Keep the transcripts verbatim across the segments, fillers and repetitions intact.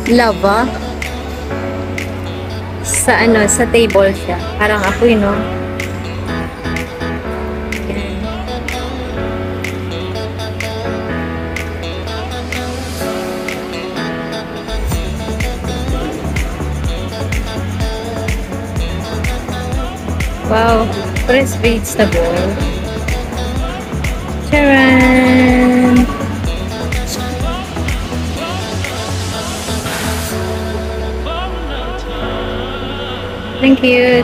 lava sa ano, sa table siya. Parang apoy, no? Yan. Wow, fresh vegetable. Charan! Thank you.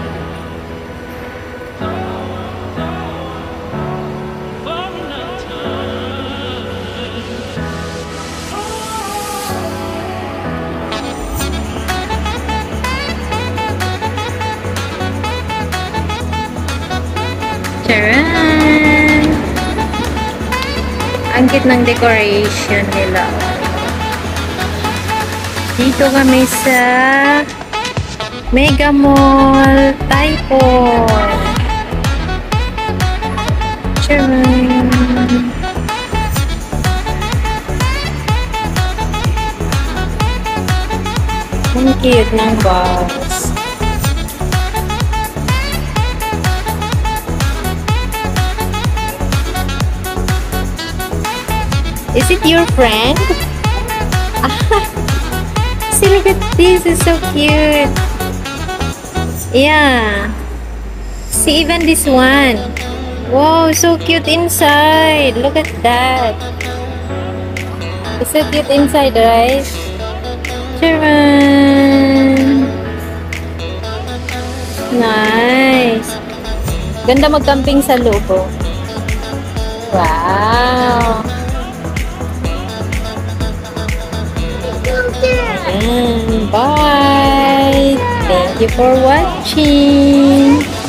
Charan! Ang cute ng decoration nila. Dito kami sa Megamall, Typhoon. Charan! Ang cute ng box. Is it your friend? See, look at this. It's so cute. Yeah. See, even this one. Wow, so cute inside. Look at that. It's so cute inside, right? Charan! Nice. Ganda mag-camping sa loob. Oh. Wow. And bye. Thank you for watching.